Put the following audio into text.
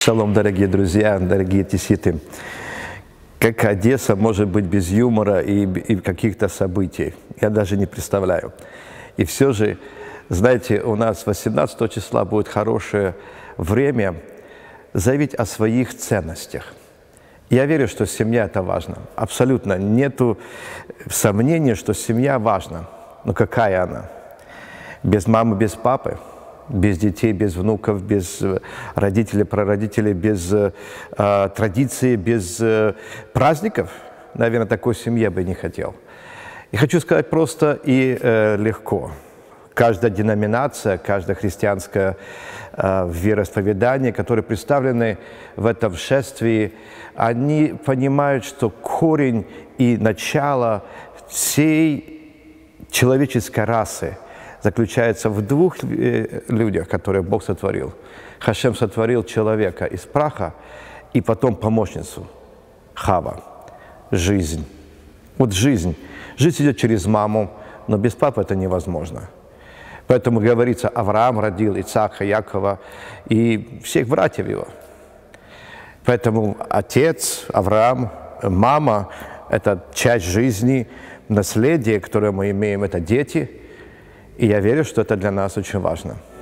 Шалом, дорогие друзья, дорогие теситы. Как Одесса может быть без юмора и каких-то событий? Я даже не представляю. И все же, знаете, у нас 18 числа будет хорошее время заявить о своих ценностях. Я верю, что семья – это важно. Абсолютно нету сомнений, что семья важна. Но какая она? Без мамы, без папы? Без детей, без внуков, без родителей, прародителей, без традиций, без праздников, наверное, такой семьи я бы не хотел. И хочу сказать просто и легко. Каждая деноминация, каждое христианское вероисповедание, которые представлены в этом шествии, они понимают, что корень и начало всей человеческой расы заключается в двух людях, которые Бог сотворил. Хашем сотворил человека из праха и потом помощницу Хава. Жизнь. Вот жизнь. Жизнь идет через маму, но без папы это невозможно. Поэтому говорится, Авраам родил Ицхака, Якова и всех братьев его. Поэтому отец, Авраам, мама – это часть жизни, наследие, которое мы имеем – это дети. И я верю, что это для нас очень важно.